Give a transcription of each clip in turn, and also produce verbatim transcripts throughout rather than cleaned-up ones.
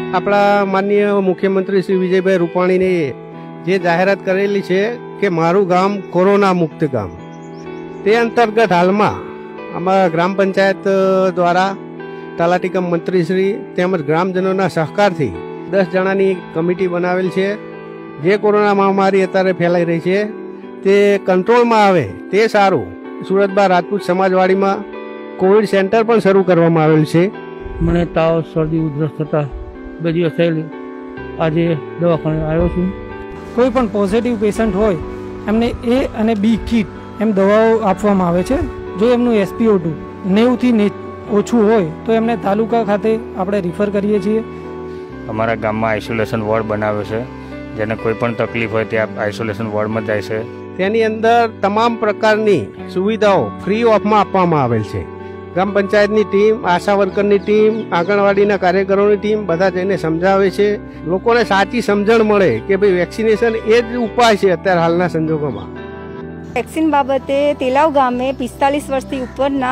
આપણા માનનીય મુખ્યમંત્રી શ્રી વિજયભાઈ રૂપાણીને જે જાહેરાત કરેલી છે કે મારું ગામ કોરોના મુક્ત ગામ, તે અંતર્ગત હાલમાં અમારા ગ્રામ પંચાયત દ્વારા તલાટી કમ મંત્રીશ્રી તેમજ ગ્રામજનોના સહકારથી દસ જણાની કમિટી બનાવેલ છે. જે કોરોના મહામારી અત્યારે ફેલાઈ રહી છે તે કંટ્રોલમાં આવે તે સારું. સુરતબા રાજપૂત સમાજવાડીમાં કોવિડ સેન્ટર પણ શરૂ કરવામાં આવેલ છે. મને તાવ, શરદી, ઉધરસ થતા બે દિવસ થયેલી. આજે દવાખાને આવ્યો છું. કોઈ પણ પોઝિટિવ પેશન્ટ હોય એમને એ અને બી કીટ એમ દવાઓ આપવામાં આવે છે. જો એમનું એસ પી ઓ ટુ નેવુંથી ઓછું હોય તો એમને તાલુકા ખાતે આપણે રિફર કરીએ છીએ. અમારા ગામમાં આઇસોલેશન વોર્ડ બનાવ્યો છે, જેને કોઈ પણ તકલીફ હોય ત્યાં આઇસોલેશન વોર્ડમાં જાય છે. તેની અંદર તમામ પ્રકારની સુવિધાઓ ફ્રી ઓફમાં આપવામાં આવેલ છે. ગ્રામ પંચાયતની ટીમ, આશા વર્કરની ટીમ, આંગણવાડીના કાર્યકરોની ટીમ બધા જઈને સમજાવે છે. લોકોને સાચી સમજણ મળે કે ભાઈ વેક્સિનેશન એ જ ઉપાય છે અત્યારે હાલના સંજોગોમાં. વેક્સિન બાબતે તેલાવ ગામે પિસ્તાલીસ વર્ષથી ઉપરના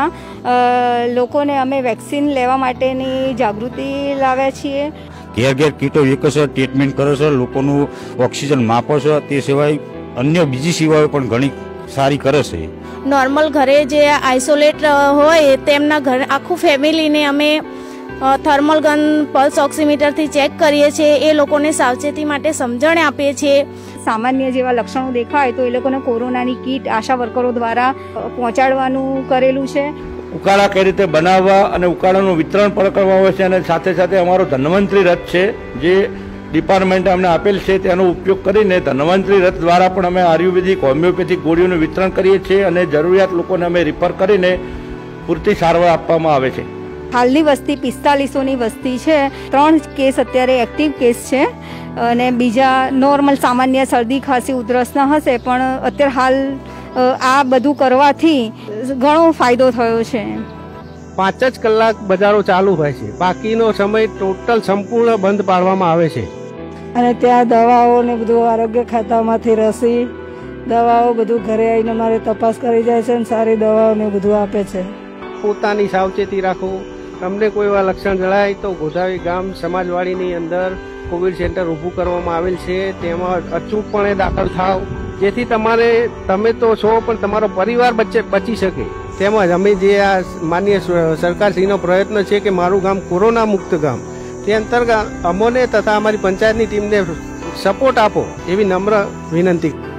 લોકોને અમે વેક્સિન લેવા માટેની જાગૃતિ લાવ્યા છીએ. ઘેર ઘેર કીટો વેચો છો, ટ્રીટમેન્ટ કરો છો, લોકોનું ઓક્સિજન માપો છો. તે સિવાય અન્ય બીજી સેવાઓ પણ ઘણી સારી કરે છે. નોર્મલ ઘરે જે આઇસોલેટ હોય તેમના ઘર આખું ફેમિલીને અમે થર્મલ ગન, પલ્સ ઓક્સિમીટરથી ચેક કરીએ છીએ. એ લોકોને સાવચેતી માટે સમજણ આપીએ છીએ. સામાન્ય જેવા લક્ષણો દેખાય તો એ લોકોને કોરોનાની કીટ આશા વર્કરો દ્વારા પહોંચાડવાનું કરેલું છે. ઉકાળા કઈ રીતે બનાવવા અને ઉકાળાનું વિતરણ પણ કરવામાં આવે છે. અને સાથે સાથે અમારો ધન્વંતરી રથ છે જે ડિપાર્ટમેન્ટ અમને આપેલ છે તેનો ઉપયોગ કરીને ધન્વંતરી રથ દ્વારા પણ અમે આયુર્વેદિક, હોમિયોપેથિક ગોળીઓનું વિતરણ કરીએ છીએ અને જરૂરિયાત લોકોને અમે રિફર કરીને પૂરતી સારવાર આપવામાં આવે છે. હાલની વસ્તી પિસ્તાલીસોની વસ્તી છે. ત્રણ કેસ અત્યારે એક્ટિવ કેસ છે અને બીજા નોર્મલ સામાન્ય શરદી, ખાંસી, ઉધરસના હશે. પણ અત્યારે હાલ આ બધું કરવાથી ઘણો ફાયદો થયો છે. પાંચ જ કલાક બજારો ચાલુ હોય છે, બાકીનો સમય ટોટલ સંપૂર્ણ બંધ પાડવામાં આવે છે. અને ત્યાં દવાઓ ને બધું આરોગ્ય ખાતામાંથી રસી, દવાઓ બધું ઘરે આવીને મારે તપાસ કરી જાય છે અને સારી દવાઓ ને બધું આપે છે. પોતાની સાવચેતી રાખો. તમને કોઈ એવા લક્ષણ જણાય તો ગોધાવી ગામ સમાજવાડીની અંદર કોવિડ સેન્ટર ઊભું કરવામાં આવેલ છે. તેમાં અચૂકપણે દાખલ થાવ, જેથી તમારે તમે તો છો પણ તમારો પરિવાર બચે બચી શકે. તેમજ અમે જે આ માનનીય સરકારશ્રીનો પ્રયત્ન છે કે મારું ગામ કોરોના મુક્ત ગામ, તે અંતર્ગત અમોને તથા અમારી પંચાયતની ટીમને સપોર્ટ આપો એવી નમ્ર વિનંતી.